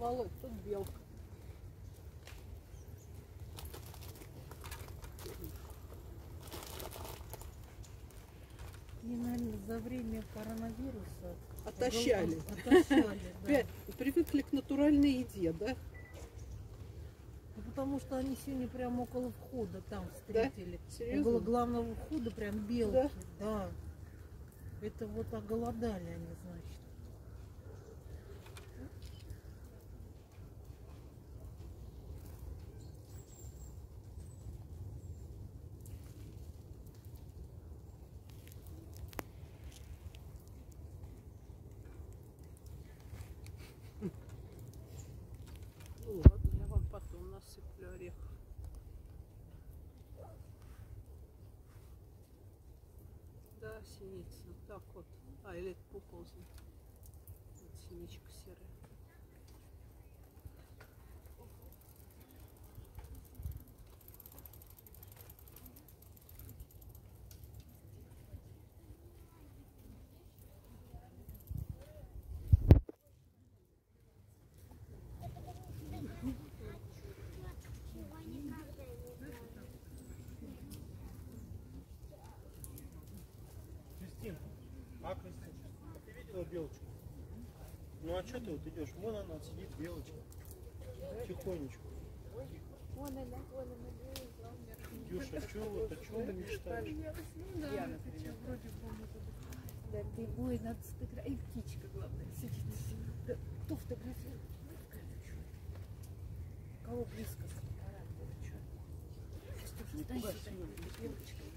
Володь, тут белка. И, наверное, за время коронавируса Отощали. Да. Привыкли к натуральной еде, да? Ну, потому что они сегодня прямо около входа там встретили. Да? Серьезно? Около главного входа прям белки. Да. Это вот оголодали они, значит. Ну ладно, я вам потом насыплю орехов. Да, синица. Так вот. А, или это поползни. Вот синичка серая. Кристин, Кристин, а ты видела белочку? Ну а что ты вот идешь? Вон она сидит, белочка. Тихонечко. Вон она. Дюша, о чем ты мечтаешь? Я, например. Да, ты ой, надо сфотографировать. И птичка, главное, сидит. Да, кто фотографирует? Кого близко сфотографировать? Сейчас тоже дай сюда, белочка.